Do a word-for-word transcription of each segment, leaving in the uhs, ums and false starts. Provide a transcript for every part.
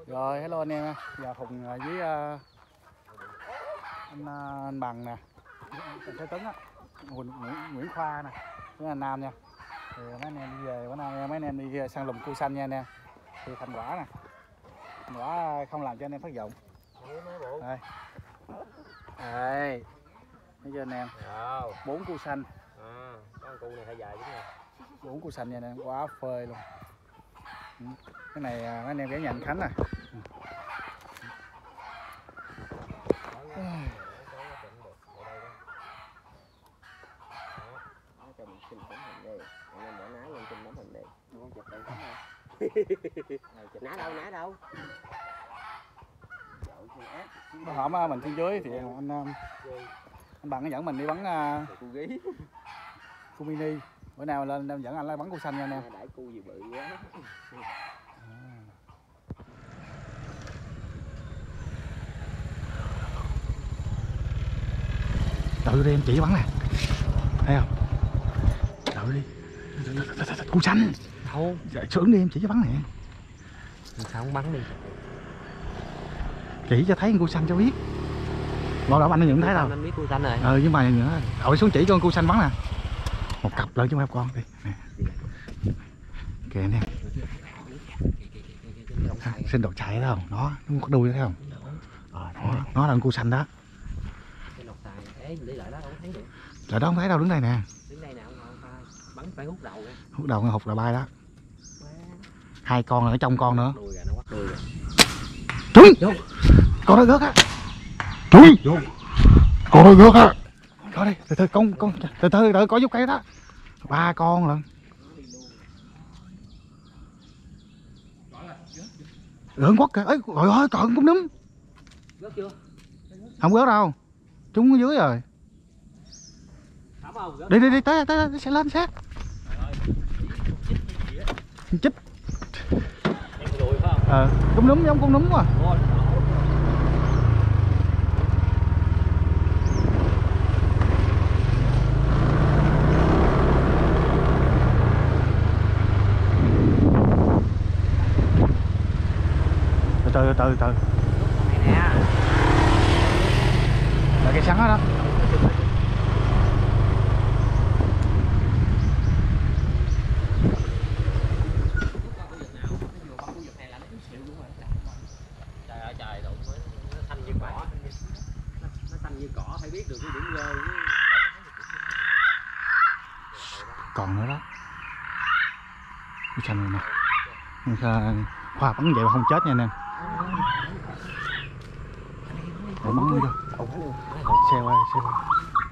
Rồi hello anh em nha. Giờ Hùng với uh, anh, uh, anh Bằng nè, anh Thế Tuấn á, Nguyễn, Nguyễn Khoa nè, với anh Nam nha. Thì mấy anh em đi về, bữa nay mấy anh em đi săn lùng cua xanh nha anh em. Thì thành quả nè, thành quả không làm cho anh em thất vọng. Đây, đây, thấy chưa anh em? Bốn cua xanh. À, con cua này hơi dài chứ nha. Bốn cua xanh nha anh em, quá phê luôn. Cái này mấy anh em ghé nhà anh Khánh nè. Ná đâu, ná đâu. Nó hổm mình trên dưới thì anh anh Bằng nó dẫn mình đi bắn cua gí, cua mini. Bữa nào lên em dẫn anh lên bắn cua xanh nha anh em. Đãi cua gì bự quá. Đợi đi em chỉ bắn nè, thấy không? Đợi đi, cua xanh. Đâu? Dạ, sướng đi em chỉ cho bắn nè. Sao không bắn đi? Chỉ cho thấy con cua xanh cho biết. Lo đâu anh nhận thấy đâu. Anh biết cua xanh rồi. Ờ nhưng mà nữa, đội xuống chỉ cho con cua xanh bắn nè. Một cặp lớn chứ không con đi. Nè. Kìa nè. À, xin đồ chạy thấy không? Nó nó có đuôi thấy không? Ờ, nó, nó là con cua xanh đó. Lại đó không thấy đâu, đứng đây nè. Đứng đây nè, bắn phải hút đầu kìa. Hút đầu hụt là bay đó. Hai con ở trong con nữa. Đuôi kìa, nó quắt đuôi kìa. Trúng. Con đó rớt á. Trúng. Con đó rớt á. Coi đi, từ từ con con từ từ từ có giúp cây đó. Ba con lận. Rớn quất kìa. Ấy, trời ơi, trời cũng núm. Rớt chưa? Không rớt đâu. Trúng ở dưới rồi. Đi đi đi tới tới, tới sẽ lên sát. Chích. Ờ, cũng núm giống con núm quá. Từ từ từ từ. Là cây sắn đó đó. Còn nữa đó. Cua xanh này nè. Khoa bắn vậy mà không chết nha anh em. Để bắn đi đâu. Xe qua, xe qua.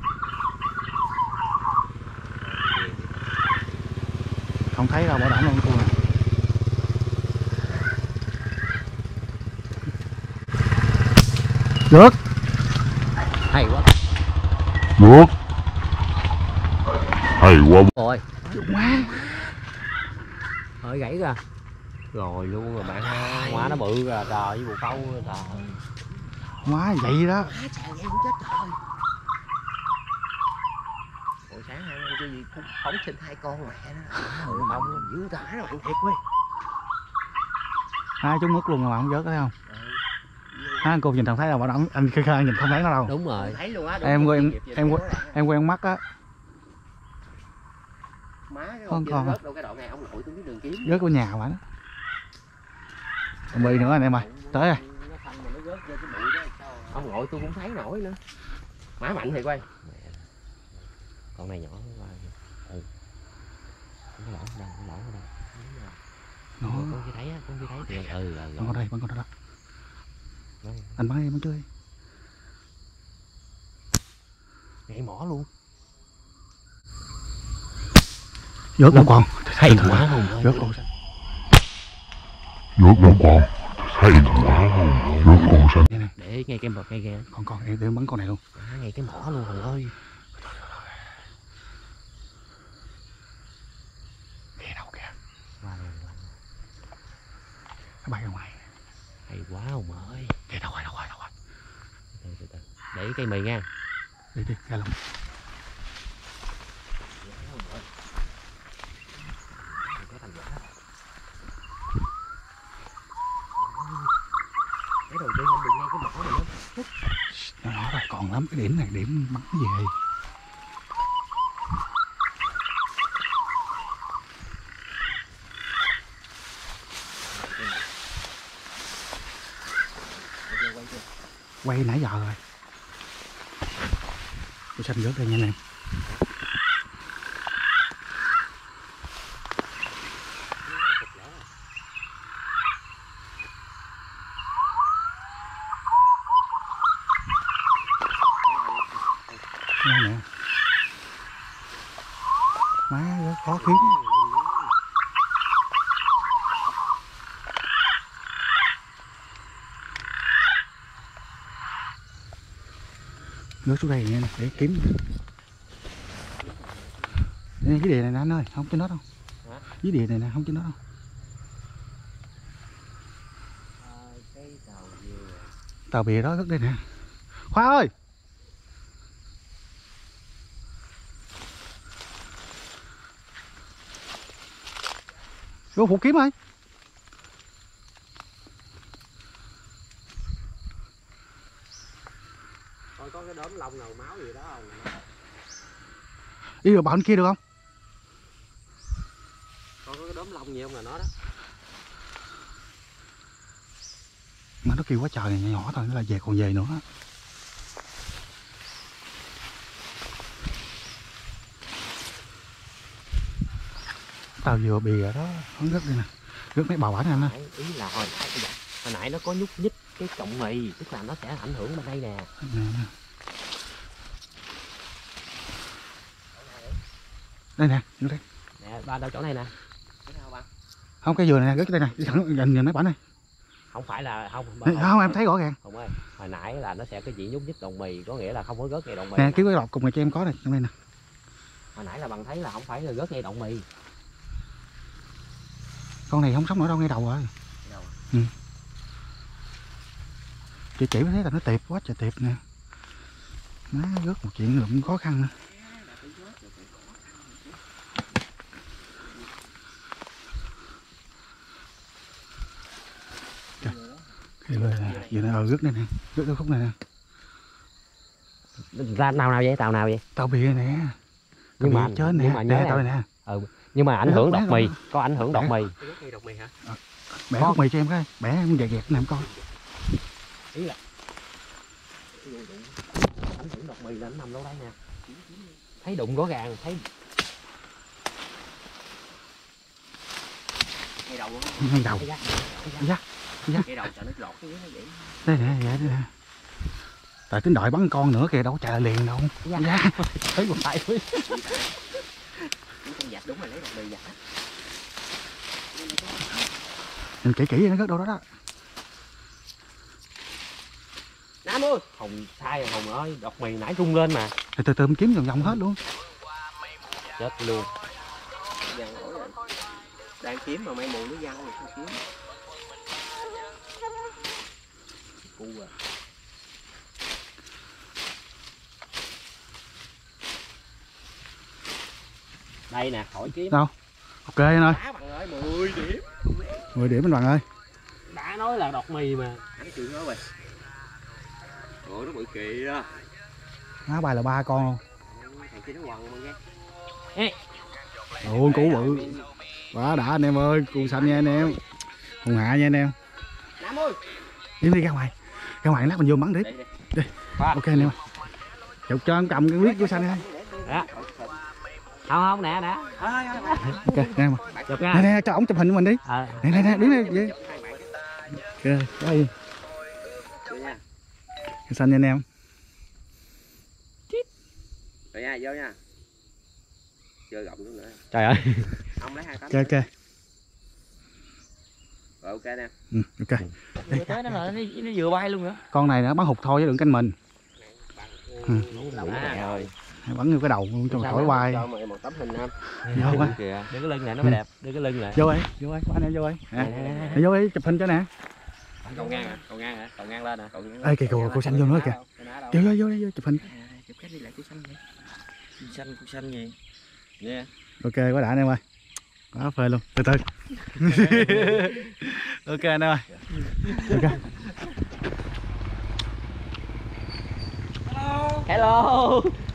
Không thấy đâu, bỏ đỏng luôn cua này. Được. Hay quá. Được. Hay quá. Rồi. Quá. Hơi gãy ra. Rồi luôn rồi bạn ơi. Hóa nó bự kìa, trời với bồ câu kìa, trời. Quá vậy đó. Quá trời vậy cũng chết trời. Hồi sáng hai anh chơi gì phóng sinh hai con mẹ đó. Ừ, mông dữ tả rồi thiệt quá. Hai chúng mất luôn mà không vớt thấy không? Hai cô nhìn thằng thấy đâu bảo đảm anh khơi nhìn không thấy nó đâu. Đúng rồi. Thấy luôn á. Em quen em quen em quen mắt á. Má cái con kia rớt đâu cái đoạn này ông lội xuống cái đường kiếm. Rớt của nhà mà đó. Còn bị nữa anh em ơi. Tới rồi. Ông lội tôi cũng thấy nổi nữa. Má mạnh thì quay. Con này nhỏ quá. Ừ. Con lỗ đâu, con lỗ đâu. Nó con kia thấy á, con kia thấy thì ừ rồi. Bắn con đây, bắn con đó đó. Anh bắn đi, bắn chơi. Gãy mỏ luôn. Rớt một con. Hay quá Hùng ơi. Rớt con. Rớt một con. Hay quá Hùng. Rớt con xanh. Để ngay cái bậc ngay kìa. Con con em để bắn con này luôn. À, ngay cái mỏ luôn Hùng ơi. Kìa đâu kìa. Qua rồi, qua. Nó bay ra ngoài. Hay quá Hùng ơi. Kìa đâu rồi, đâu rồi, đâu rồi. Từ từ từ. Để cây mì nha. Đi đi, ra luôn. đầu tiên anh đừng ngay cái mỏ này nó nó rồi còn lắm cái điểm này điểm bắn về. Quay nãy giờ rồi. Tôi xanh rớt đây nha anh em. Đây nè. Má rất khó kiếm. Rớt xuống đây nha để kiếm. Đây, cái đìa này nè anh ơi, không trên nó đâu. Hả? Cái đìa này nè, không trên nó đâu. À, cái tàu về. Tàu bìa đó rớt đây nè. Khoa ơi. Vô phụ kiếm ơi. Coi có cái đốm lông nào máu gì đó không? Đi được bọn kia được không? Coi có cái đốm lông gì không là nó đó. Mà nó kêu quá trời này nhỏ thôi, nó là về còn về nữa. Tao vừa bìa đó, nó rớt đây nè. Rớt mấy bào ảnh anh á. Ý là hồi nãy, hồi nãy nó có nhúc nhích cái cọng mì, tức là nó sẽ ảnh hưởng bên đây nè. Đây nè, vô đây. Nè, ba đâu chỗ này nè. Không, cái dừa này nè, rớt đây nè, gần nhìn mấy bả này. Không phải là không. Không, không em thấy rõ ràng. Không ơi, hồi nãy là nó sẽ cái chuyện nhúc nhích đồng mì, có nghĩa là không có rớt ngay đồng mì. Nè, cái cái lọt cùng này cho em có này, trong đây nè. Hồi nãy là bạn thấy là không phải là rớt ngay động mì. Con này không sống nữa đâu, ngay đầu rồi. Đâu? Ừ. Chị chỉ mới thấy là nó tiệp quá trời tiệp nè. Má rớt một chuyện cũng khó khăn nữa. Cái này nè, vừa nè, rớt đây nè, rớt cái khúc này nè. Ra nào nào vậy, tàu nào vậy? Tàu bìa nè. Nhưng mà chết nè, nhưng mà nhớ nè, tàu này nè. Ừ, nhưng mà ảnh hưởng đọt mì, có ảnh hưởng đọt mì. Bẻ khúc mì cho em cái, bẻ em dẹt dẹt nè em coi. Ý là ảnh hưởng đọt mì là nó nằm đâu đây nè. Thấy đụng rõ ràng, thấy ngay đầu luôn. Ngay đầu. Cái Dạ. Dạ. Cái đầu cho nó lọt cái dưới nó vậy. Đây nè, vậy đây nè. Tại tính đợi bắn con nữa kìa, đâu có chạy liền đâu. Dạ. Dạ. Thấy một tay thôi. Con giặt đúng rồi, lấy đọt mì giặt. Nhìn kỹ kỹ nó rớt đâu đó đó. Nam ơi. Hồng sai Hồng ơi, đọt mì nãy rung lên mà. Từ từ từ kiếm vòng vòng hết luôn. Chết luôn. Đang kiếm mà may mù nó văng rồi không kiếm. Cu à. Đây nè, khỏi kiếm. Đâu? Ok anh ơi. Đá bằng ơi, mười điểm. mười điểm anh Bằng ơi. Đã nói là đọt mì mà. Hắn chuyện đó rồi. Ủa nó bự kìa. Má bài là ba con luôn. Thằng kia nó quằn mà nghe. Ồ, cú bự. Quá đã anh em ơi, cù xanh nha anh em. Hùng hạ nha anh em. Nam ơi. Đi đi ra ngoài. Ra ngoài lát mình vô bắn tiếp. Đi. Đi. Ok anh em ơi. Chụp cho anh cầm cái quyết cù xanh đi. Đó. Không không nè nè. Ok, nè em. Chụp nha. Nè nè, cho ổng chụp hình của mình đi. Ờ. Nè nè nè, đứng đây vậy. Ok, đây. Cù xanh nha anh em. Rồi nha, vô nha. Chơi gọng nữa nữa. Trời ơi. Ông lấy hai tấm. Ok ok. Rồi ok nè. Ừ, ok. Vừa tới nó là nó, nó vừa bay luôn nữa. Con này nó bắn hụt thôi chứ đừng canh mình. Ừ. Rồi. Bắn vô cái đầu cho khỏi bay. Cho mày một tấm hình không? Vô quá. Kìa, đưa cái lưng này nó mới đẹp, đưa cái lưng này. Vô đi, vô đi, anh em vô đi. Nè. Vô đi chụp hình cho nè. Cầu ngang hả? Cầu ngang hả? Cầu ngang lên hả? Cầu ngang. Ê kìa cô cô xanh vô nữa kìa. Vô vô vô vô chụp hình. Chụp cái đi lại cô xanh vậy. Cô xanh cô xanh gì? Nha. Ok quá đã anh em ơi. Quá phê luôn. Từ từ. Ok anh em ơi. Ok. Hello.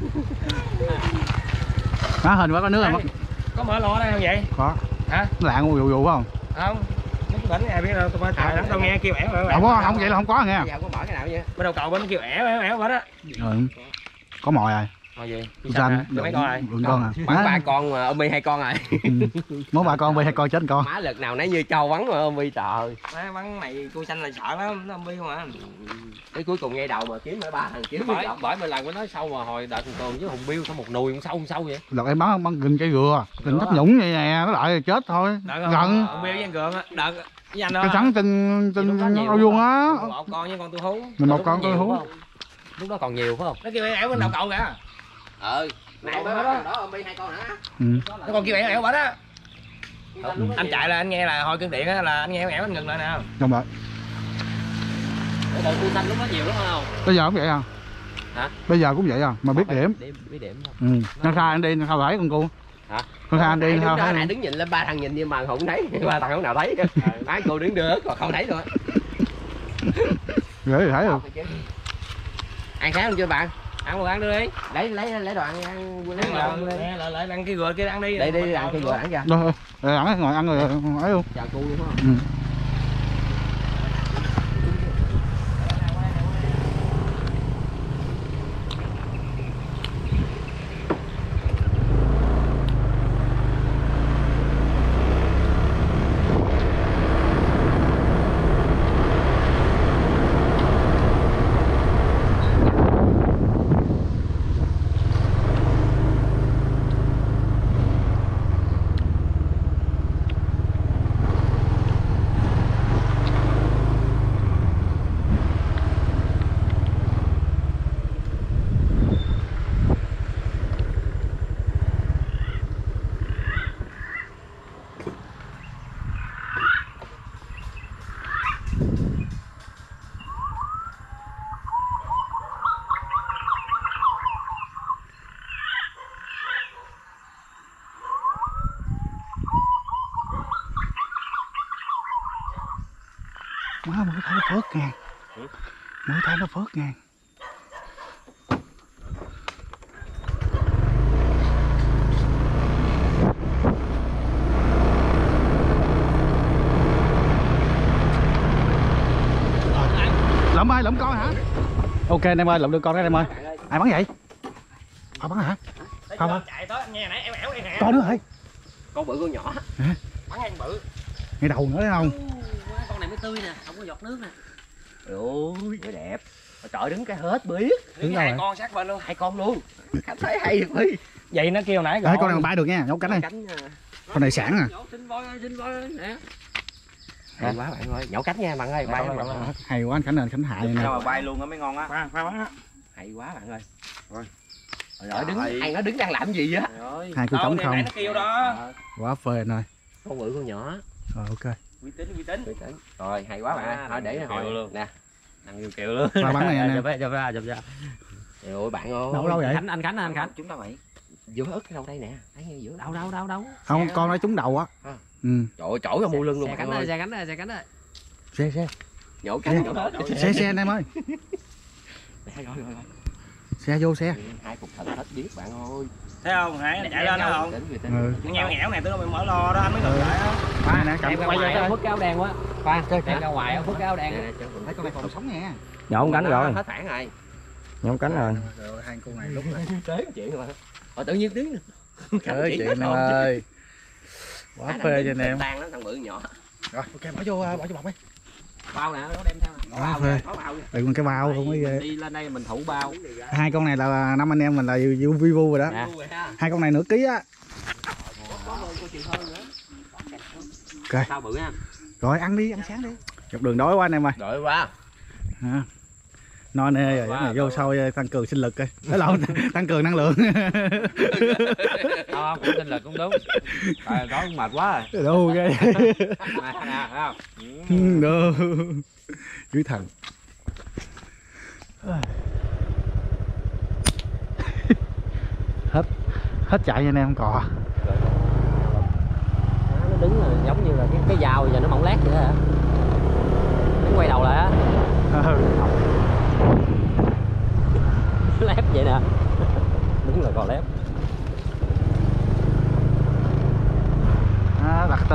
Má hình quá có nước không? Có mở lò đây không vậy? Có. Hả? Lạng vụ vụ phải không? Không. Mấy cái bển này biết đâu, tôi mớiถ่ายlắm, tao nghe kêu ẻo ẻo ẻo. Không có, không vậy là không có nghe. Bây giờ không có mở cái nào vậy? Bên đầu cầu bên kêu ẻo ẻo ẻo bển á. Ừ. Có mồi rồi. Mồi gì? Con xanh. Mấy con rồi? Đừng con à. Bắn ba con mà ôm mi hai con rồi. Muốn ba con, bị hai con chết con. Má lực nào nãy như trâu bắn mà ôm mi trời. Má bắn này cua xanh là sợ lắm, nó bi không à. Cái cuối cùng ngay đầu mà kiếm mấy ba thằng kiếm bởi bởi mình làm cái nói sâu mà hồi đợt thường với Hùng Biêu sao một nùi sâu sâu vậy. Đợt em bắn bắn gừng cây dừa, gừng thấp nhũng vậy nè, nó lại chết thôi. Gần. Ông Biêu với anh Cường á, đợt với anh đó. Cái trắng trên trên ao vuông á. Một con với con tôi hú. Mình một con tôi hú. Lúc đó còn nhiều phải không? Nó kêu ẻo bên đầu cầu kìa. Ừ. Này mới đó ôm mi hai con hả? Ừ. Nó còn kêu ẻo ẻo bển á. Anh chạy là anh nghe là hồi cơn điện á là anh nghe ẻo ẻo anh ngừng lại nè. Đúng rồi. Cái đợt cua xanh lúc đó nhiều lắm không? Bây giờ cũng vậy à? Hả? Bây giờ cũng vậy à, mà biết điểm. Điểm biết điểm không? Ừ. Nó khai anh đi, nó khai thấy con cu. Hả? Nó khai anh đi, nó Nãy khai nãy thấy. đứng nhìn lên ba thằng nhìn nhưng mà không thấy, ba thằng không nào thấy. Má cô đứng đưa còn không thấy luôn á. Gửi thì thấy rồi. Ăn sáng không chưa bạn? Ăn một ăn đi. Lấy lấy lấy đồ ăn ăn lấy đồ ăn đi. Nè, lại lại ăn cái gừa kia ăn đi. Đây đi ăn cái gừa ăn kìa. Rồi, rồi ăn ngồi ăn rồi ấy luôn. Chào cô đi phải không? Ừ. Má mới thấy nó phớt ngang. Mới thấy nó phớt ngang. Lụm ơi, lụm con hả? Ok anh em ơi, lụm được con đó em ơi. Ai bắn vậy? Họ bắn hả? Không hả? Chạy tới nghe nãy ẻo ẻo đây nè. Con nữa hả? Con bự con nhỏ. Bắn ăn bự. Ngay đầu nữa thấy không? Con này mới tươi nè, không có giọt nước nè. Ôi nó đẹp. Trời đứng cái hết biết. Đứng hai đâu con sát bên luôn. Hai con luôn. Khánh thấy hay được đi. Vậy nó kêu nãy Đấy, con này còn bay được nha, nhốt cánh này. Cánh Con này sản à. Xin voi ơi, xin voi ơi nè. hay quá bạn ơi, nhổ cánh nha bạn ơi, bay bạn ơi. Hay quá anh Khánh ơi, Khánh hại này nè. Sao mà bay luôn á mới ngon á. Khoan, khoan bắn á. Hay quá bạn ơi. Rồi. Rồi đứng, hay nó đứng đang làm gì á? Hai cú trống không. Nó kêu đó. Quá phê anh ơi. Con bự con nhỏ. Rồi ok. Uy tín, uy tín. Rồi hay quá bạn ơi. Thôi để hỏi luôn nè. Ăn yêu kiều luôn. Qua bắn này anh em. Chụp ra, chụp ra, chụp ra. Trời ơi bạn ơi. Đâu đâu vậy? Khánh, anh Khánh, anh Khánh. Chúng ta vậy. Giữa ức đâu đây nè, thấy ngay giữa. Đâu đâu đâu đâu. Không, con nó trúng đầu á. Ừ. Trời ơi, chỗ ra mua lưng luôn Xe bạn cánh ơi, ơi. xe cánh ơi, xe cánh ơi. Xe xe. Nhổ cánh nhổ hết. Xe xe anh em ơi. Rồi rồi rồi. Xe vô xe. Hai cục thần hết biết bạn ơi. Thấy không? Hãy chạy lên đó không? Ừ. Nó nheo nhẽo này tôi mới mở lo đó anh mới ngừng lại á. Khoan nè, cầm Em ra quay vô ngoài coi. phước cáo đen quá. Khoan, chơi Em ra ngoài phước cáo đen. thấy con này còn sống nha. Nhổ cánh rồi. Hết phản rồi. Nhổ cánh rồi. Rồi hai con này lúc này. Tế chuyện mà. Ờ tự nhiên tiếng. Trời chuyện em ơi. Quá phê cho anh em. Tan lắm thằng bự nhỏ. Rồi, ok bỏ vô bỏ vô bọc đi. Bao nè, nó đem theo nè. Quá phê. Đừng cái bao không có ghê. Đi lên đây mình thủ bao. Hai con này là năm anh em mình là vu vi vu rồi đó. Nè. Hai con này nửa ký á. Ok. Sao bự ha. Rồi ăn đi, ăn sáng đi. Dọc đường đói quá anh em ơi. Đợi quá. Hả? No nê rồi, này vô sau tăng cường sinh lực coi. Đó là tăng cường năng lượng. Không, cũng tin là cũng đúng. À, đó cũng mệt quá rồi. Đâu ghê. Nè, nè, thấy không? Đâu. Dưới thần. Hết hết chạy nha anh em không cò. Nó đứng là giống như là cái cái dao giờ nó mỏng lát vậy hả? Nó quay đầu lại á. Lép vậy nè.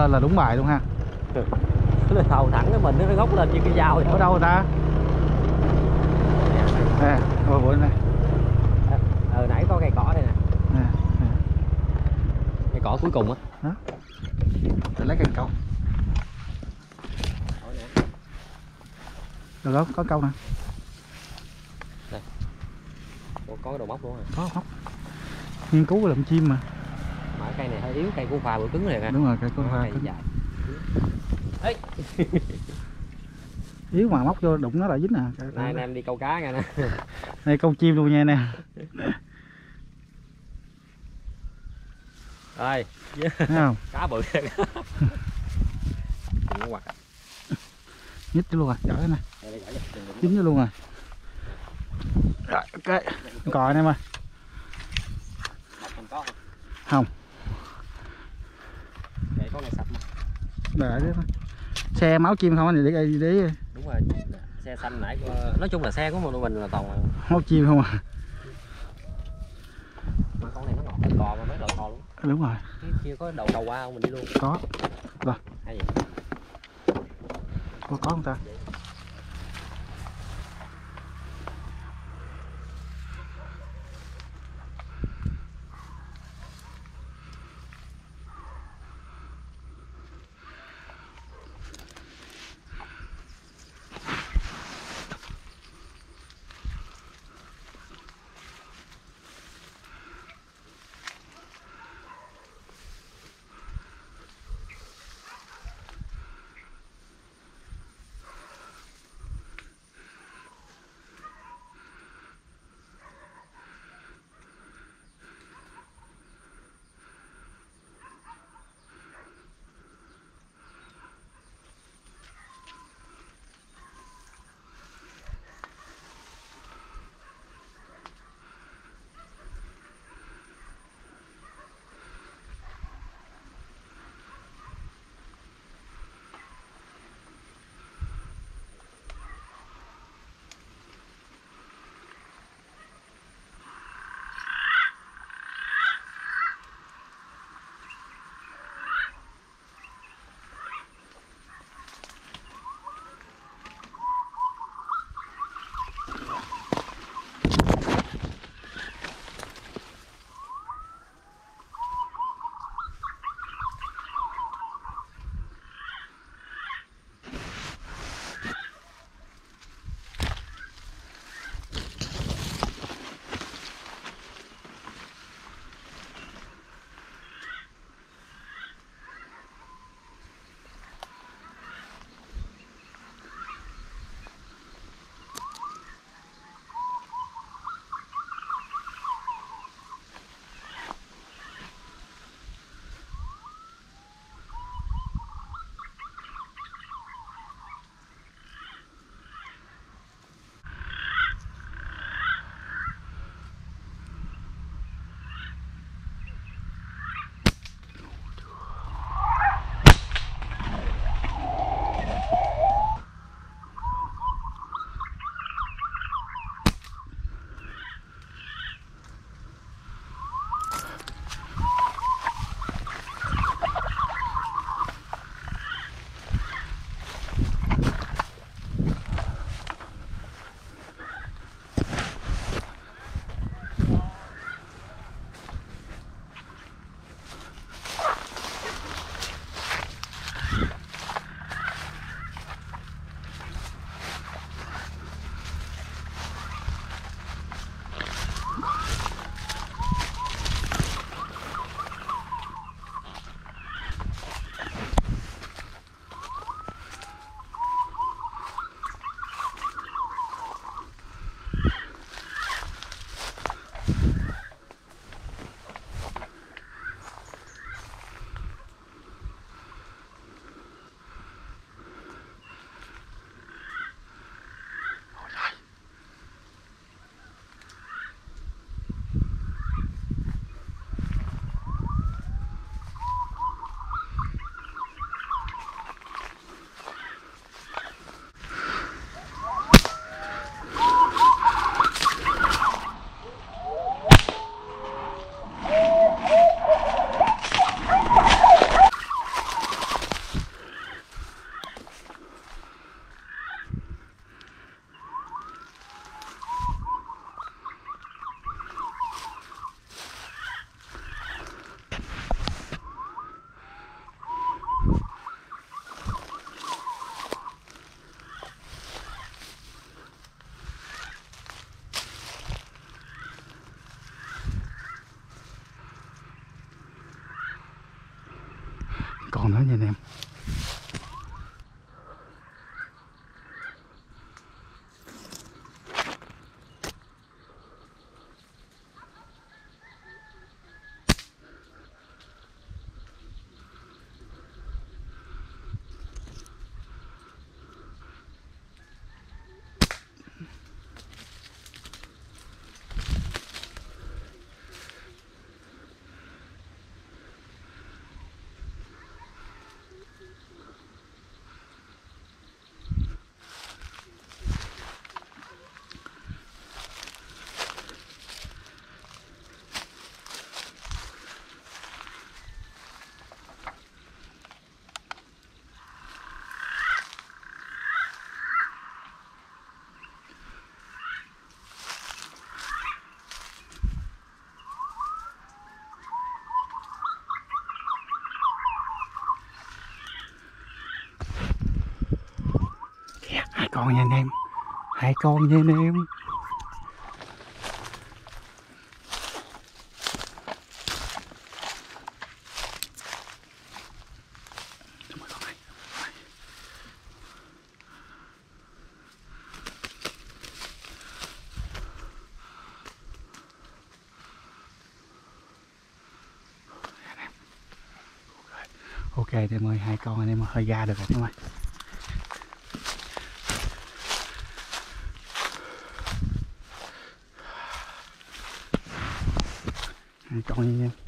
lên là đúng bài luôn ha. Nó thầu thẳng cái mình nó gốc lên như cái dao vậy. Ở đâu rồi ta? Nè, ôi bữa này. Ờ nãy có cây cỏ đây nè. Nè, nè. Cây cỏ cuối cùng á. Đó. Để lấy cần câu. Được không? Có câu nè. Ủa, có cái đầu móc luôn à? Có không? Nghiên cứu làm chim mà. Mà cái cây này hơi yếu, cây của pha bự cứng này nè. Đúng rồi, cây con hoa cứng. dài. Yếu mà móc vô đụng nó lại dính nè. Nay anh em đi câu cá nha nè. Đây câu chim luôn nha nè. Rồi. Thấy không? Cá bự. Đừng có Nhích cho luôn rồi, giỏi nè. Dính cho luôn rồi. Rồi, ok. Còi anh em ơi. Không. Để con này sạch mà. Để đấy thôi. Xe máu chim không anh để để, để Đúng rồi. Xe xanh nãy nói chung là xe của mình là toàn máu chim không à. mà con này nó ngọt hơn cò mà mấy loại cò luôn. Đúng rồi. Cái kia có đầu đầu qua không mình đi luôn. Có. Rồi. Hay vậy? Có có không ta? con nữa nha anh em. Hai con nha anh em, hai con nha anh em. Ok thì em ơi, hai con anh em hơi ra được rồi em ơi. Hai con nha anh em.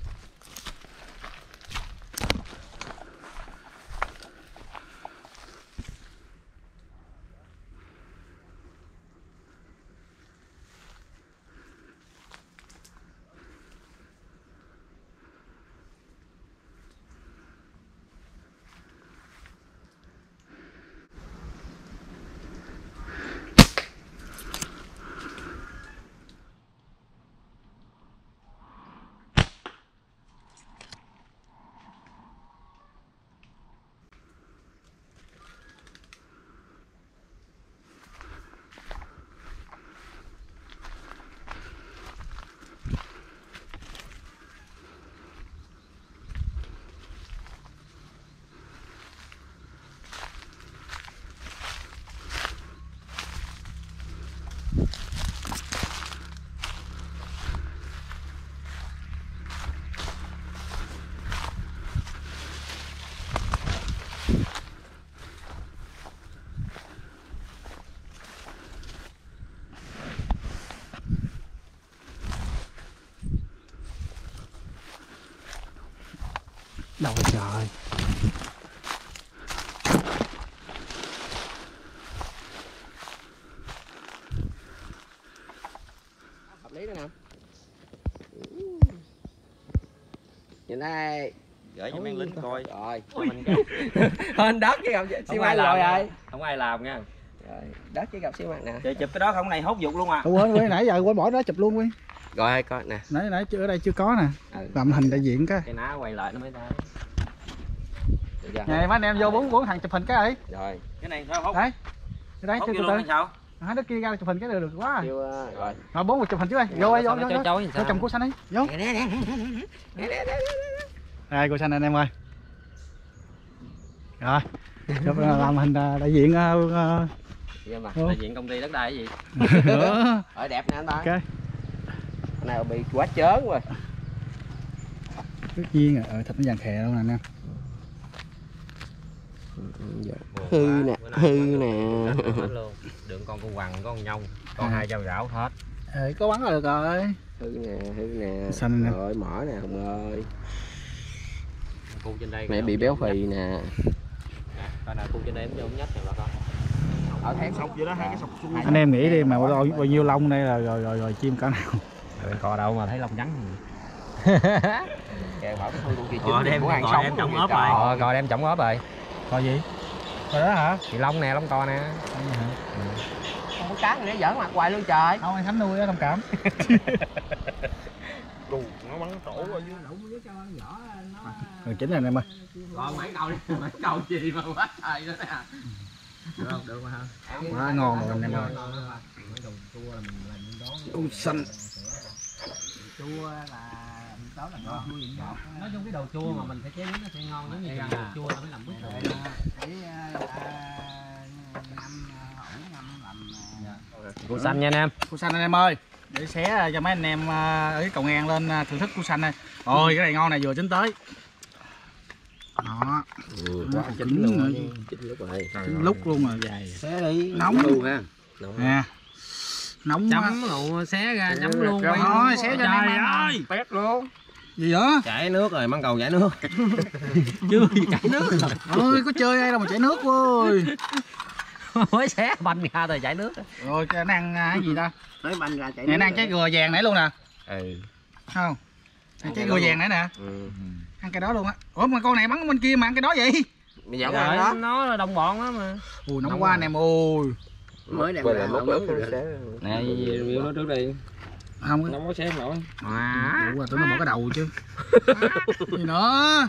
Đâu rồi trời. Hợp lý đó nè. Nhìn đây. Gửi cho mấy lính coi. Rồi, cho mình hên đất chứ gặp xi măng rồi rồi. Không ai làm nha. Rồi, đất chứ gặp xi măng nè. Trời chụp cái đó không này hốt dục luôn à. Quên quên nãy giờ quên bỏ đó chụp luôn đi. Rồi coi nè. Nãy nãy chưa ở đây chưa có nè. Ừ. Làm hình đại diện cái. Cái ná quay lại nó mới thấy. Nè mấy anh em vô bốn bốn thằng chụp hình cái đi. Rồi. Cái này sao hốt? Đấy. Cái đấy Hốt chưa vô từ luôn từ. hay sao? Hai đứa kia ra chụp hình cái được được quá. Kêu, rồi. Rồi bốn người chụp hình trước đi. Vô đi vô vô. Chối chối Vô chồng cô xanh đi. Vô. Nè nè nè nè nè nè. Đây cô xanh anh em ơi. Rồi. Chụp làm hình đại diện uh, Dạ mà. Đại diện công ty đất đai cái gì? nữa. Ở đẹp nè anh ba. Ok. Cái nào bị quá chớn rồi. Tất nhiên à, ờ, thịt nó vàng khè luôn nè anh em. Hư nè, hư nè. Đừng con con quằn, con nhông, con hai dao gạo hết. Ờ, có bắn là được rồi. Hư nè, hư nè. Xanh nè. Rồi mỏ nè Hùng ơi. Cu trên đây. Mẹ bị béo phì nè. Coi nào cu trên đây cũng nhách nè bà con. Ở thấy Sọc vậy đó, hai cái sọc xui. Anh em nghĩ đi mà bao, bao nhiêu lông đây là rồi rồi rồi chim cỡ nào. Bên cò đâu mà thấy lông trắng. kìa bảo cái con kia Ờ, đem của hàng cò sống đem trọng luôn ốp kìa, rồi. trời. Ờ, cò đem trọng ốp rồi. Coi gì? Coi đó hả? Thì lông nè, lông cò nè. Không có cá nữa giỡn mặt hoài luôn trời. Không anh Khánh nuôi đó thông cảm. Đù, nó bắn tổ ở dưới. Rồi chính này anh em ơi. Còn mấy cầu đi, mấy cầu gì mà quá trời nữa nè. Được không? Được mà ha. Quá ngon rồi anh em ơi. Mấy đồng chua là mình làm đó. Con xanh. Chua là đó là đồ chua gì ngọt. Nói chung cái đồ chua mà mình phải chế biến nó sẽ ngon, giống như đồ chua nó mới làm mứt được. Củ xanh nha anh em. Củ xanh anh em ơi, để xé cho mấy anh em ở cái cầu ngang lên thưởng thức củ xanh này. Ôi cái này ngon này, vừa chín tới. Đó. Ừ, quá chín luôn chín lúc rồi. Chín lúc luôn rồi. Xé đi. Nóng luôn ha. Nè. Nóng Chấm lụ xé ra chấm luôn. Rồi xé cho anh em ơi. Tét luôn. Gì vậy? Chảy nước rồi, măng cầu chảy nước. Chưa chảy nước rồi. Ôi có chơi hay đâu mà chảy nước ơi. Mới xé banh ra rồi chảy nước. Rồi cái nó ăn cái gì ta? Nói banh ra chảy Nè nước. nó ăn trái gừa vàng nãy luôn nè. Ừ. Không? Ăn trái gừa vàng nãy nè. Ừ. Ăn cái đó luôn á. Ủa mà con này bắn bên kia mà ăn cái đó vậy? Mày dẫn Rồi, ăn đó. nó là đồng bọn đó mà. Ui nóng quá anh em ơi. Mới đem ra một lớp rồi. Nè, review nó trước đi. Không Nó có xé nổi. à. Ủa tôi nó bỏ cái đầu chứ. Gì nữa?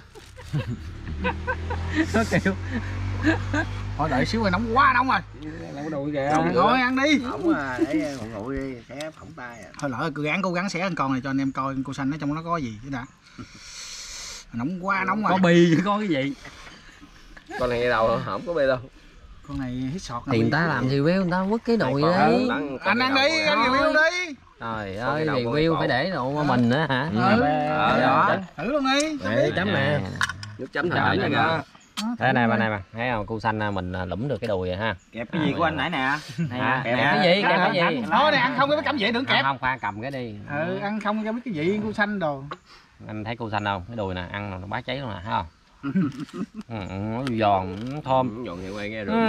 Nó kêu Thôi đợi xíu rồi, nóng quá nóng rồi. đâu có đùi kìa. Thôi ăn đi. Không à, để ngụm nguội đi, xé phỏng tay à. Thôi lỡ cứ gắng cố gắng xé con con này cho anh em coi cô xanh nó trong nó có gì chứ đã. Nóng quá nóng rồi. Có bì chứ có cái gì. Con này đầu không có bê đâu. Con này hít sọt. Thì người ta làm review người ta quất cái đùi đi. Anh ăn đi, anh review đi. Trời ơi, review phải để đồ của mình nữa hả? Ừ. Đó. Thử luôn đi. Để chấm nè. Nước chấm thành nè kìa. Thế này bà này mà, thấy không? Cu xanh mình lủm được cái đùi rồi ha. Kẹp cái gì của anh nãy nè. À, kẹp cái gì? Kẹp cái gì? Thôi này ăn không có cảm vậy đừng kẹp. Không, khoan cầm cái đi. Ừ, ăn không cho biết cái gì cu xanh đồ. Anh thấy cu xanh không? Cái đùi nè, ăn nó bá cháy luôn nè, thấy không? Ừ, nó giòn, nó thơm. Giòn nghe quay nghe rượm.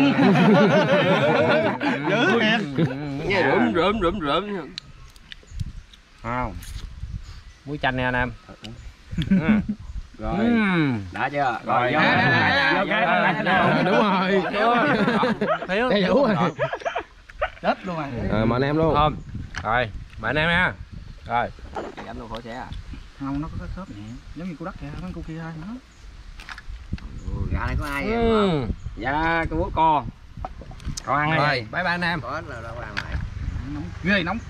Dữ nè. Nghe rượm rượm rượm rượm. Không. Muối chanh nha anh em. Rồi. Đã chưa? Rồi. Đúng rồi. Thiếu. Đầy đủ rồi. Chết luôn rồi. Rồi mời anh em luôn. Thơm. Rồi, mời anh em nha. Rồi. Chấm luôn khỏi xé à. Không, nó có cái khớp nhẹ, giống như cu đất kìa, con cu kia thôi nó. Gà này có ai vậy? Ừ. Dạ, cái bố con. Con ăn Rồi, bye bye anh em. có là đâu ăn lại. Nóng ghê nóng.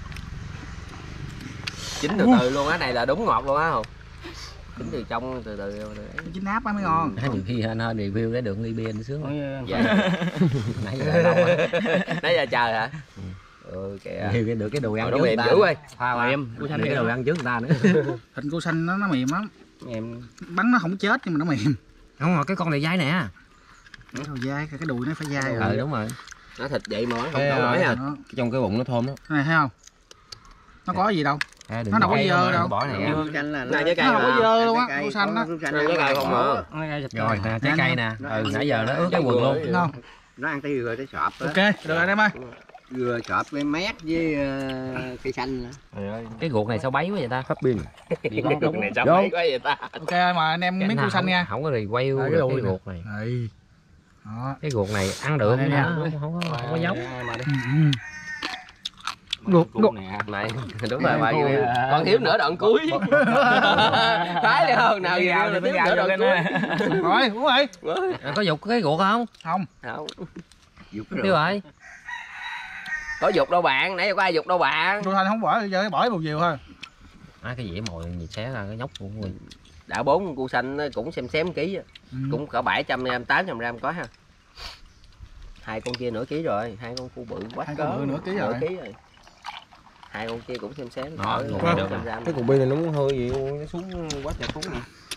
Chín từ từ luôn á, này là đúng ngọt luôn á không? Chín từ trong từ từ. Chín áp á mới ngon. Nhiều khi anh hơn review để được ly bia nó sướng. Dạ. Nãy giờ lâu rồi. Nãy giờ chờ hả? Ừ kìa. Nhiều khi được cái đồ ăn Nó trước mềm người ta. dữ ơi. Hoa hoa. Mềm. Được cái đồ ăn trước người ta nữa. Thịt cu xanh nó nó mềm lắm. Mềm. Bắn nó không chết nhưng mà nó mềm. Không rồi, cái con này dai nè. Cái đầu dai, cái đùi nó phải dai rồi. Ừ đúng rồi. Nó thịt vậy mà nó không Ê, có nổi à. Đó. Trong cái bụng nó thơm đó. Cái này thấy không? Nó có gì đâu. À, Nó đâu có dơ đâu. Bỏ này Này nha. trái cây Nó không có dơ mà. luôn á, cu xanh á. Trái cây không mà. Rồi nè, trái cây nè. Ừ, nãy giờ nó ướt cái quần luôn. Đúng không? Nó ăn tí rồi cái sọp á. Ok, được rồi em ơi. Vừa sọp với mét với uh, cây xanh nữa. Cái ruột này sao bấy quá vậy ta? Hấp pin. Đi con đúng Này sao mấy quá vậy ta? Ok mà anh em miếng cu xanh nha. Không có quay Đây, cái, cái đùi cái nè. ruột này. Đây. Đó. Cái ruột này ăn được Đây nhưng nè. mà không không có không có giống. Ừ, ừ. Ruột ruột Này, đúng rồi bạn. Còn thiếu nửa đoạn cuối. Thái đi hơn nào gì thiếu nửa đoạn cuối. Rồi, uống rồi. À, có dục cái ruột không? Không. Không. Dục Tiêu rồi. Có dục đâu bạn, nãy giờ có ai dục đâu bạn. Cu xanh không bỏ, giờ bỏ bầu diều thôi. À, cái dĩa mồi gì xé ra cái nhóc của người. Đã bốn cu xanh cũng xem xém ký, Ừ. cũng cỡ bảy trăm gram, tám trăm gram có ha. Hai con kia nửa ký rồi, hai con cu bự quá Hai cỡ. con bự nửa ký rồi. Nửa ký rồi. Hai con kia cũng xem xém Đó, cỡ được một rồi. trăm gram. Cái cục pin này nó muốn hơi gì nó xuống quá trời xuống nè.